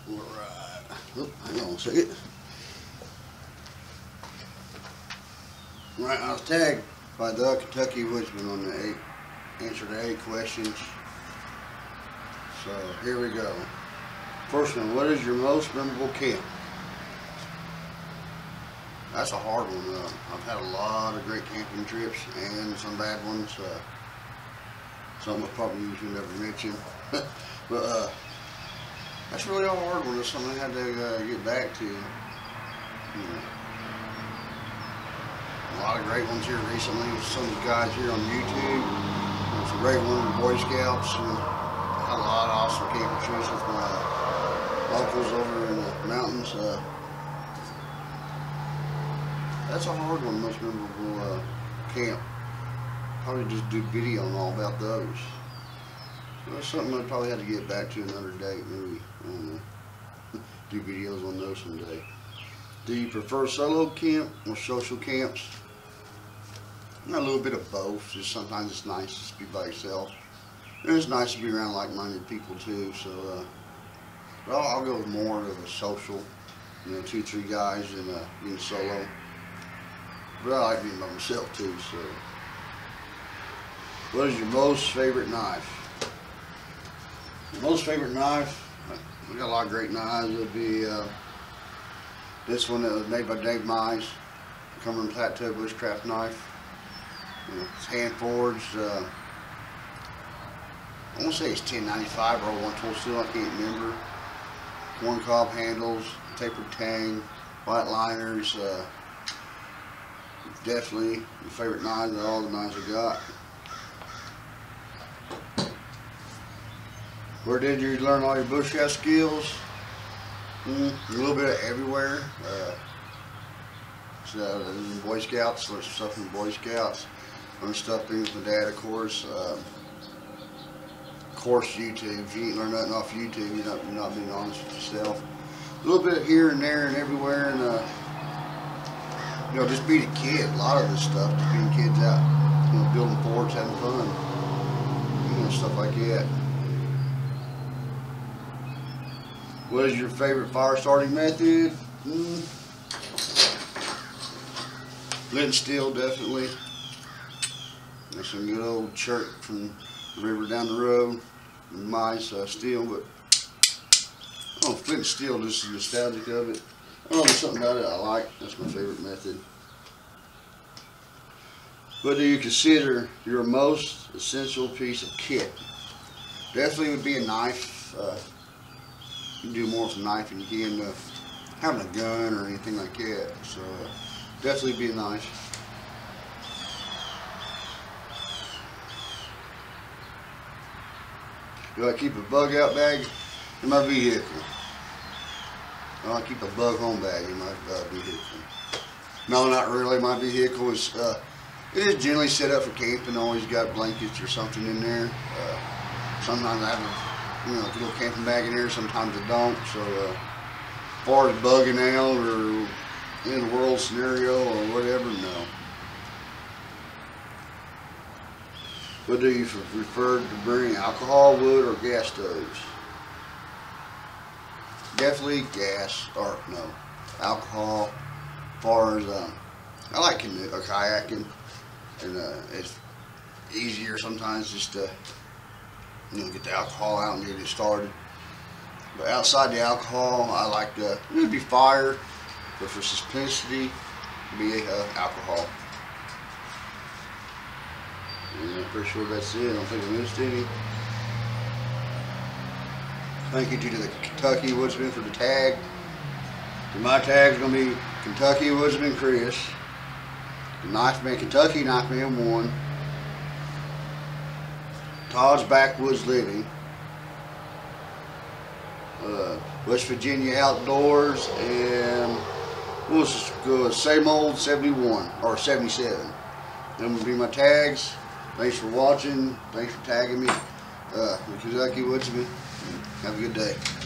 Alright. Oh, hang on a second. Right, I was tagged by the Kentucky Woodsman on the answer to 8 questions. So here we go. First one, what is your most memorable camp? That's a hard one. I've had a lot of great camping trips and some bad ones. Some I'll probably usually never mention. But that's really a hard one. It's something I had to get back to. You know, a lot of great ones here recently with some of the guys here on YouTube. There's a great one with Boy Scouts. And had a lot of awesome camping trips with my uncles over in the mountains. That's a hard one, most memorable camp. Probably just do video on all about those. That's something I'd probably have to get back to another day, maybe. I don't know. Do videos on those someday. Do you prefer solo camp or social camps? A little bit of both. Just sometimes it's nice just to be by yourself. And it's nice to be around like-minded people too. So, but I'll go with more of a social. You know, 2-3 guys and being solo. But I like being by myself too. So, what is your most favorite knife? Most favorite knife, we got a lot of great knives. It would be this one that was made by Dave Mize, Cumberland Plateau Bushcraft knife. It's hand forged. I want to say it's 1095 or 1 tool steel, I can't remember. Corn cob handles, tapered tang, white liners. Definitely my favorite knives of all the knives I got. Where did you learn all your bushcraft skills? A little bit of everywhere. In Boy Scouts, there's stuff in Boy Scouts. Learned stuff being with my dad, of course. YouTube. If you ain't learned nothing off YouTube, you're not being honest with yourself. A little bit here and there and everywhere, and you know, just being a kid. A lot of this stuff, just being kids out, you know, building forts, having fun, you know, stuff like that. What is your favorite fire starting method? Flint and steel, definitely. There's some good old chirp from the river down the road. Mize steel, but oh, flint and steel, just nostalgic of it. I don't know, there's something about it I like. That's my favorite method. What do you consider your most essential piece of kit? Definitely would be a knife. You can do more with a knife than you can having a gun or anything like that. So definitely be a knife. Do I keep a bug out bag in my vehicle? I keep a bug home bag in my vehicle. No, not really. My vehicle is it is generally set up for camping. Always got blankets or something in there. Sometimes I have a little camping bag in there. Sometimes I don't. So as far as bugging out or in the world scenario or whatever, no. What do you prefer to bring? Alcohol, wood, or gas stoves? Definitely gas, or no, alcohol. As far as I like kayaking, and it's easier sometimes just to get the alcohol out and get it started. But outside the alcohol, I like maybe fire, but for simplicity, be alcohol. And I'm pretty sure that's it. I don't think I missed any. Thank you to the Kentucky Woodsman for the tag. And my tag is going to be Kentucky Woodsman Chris. The Knife Man, Kentucky Knife Man 1. Todd's Backwoods Living. West Virginia Outdoors, and we'll just go same old 71 or 77. Them will be my tags. Thanks for watching. Thanks for tagging me. The Kentucky Woodsman. Have a good day.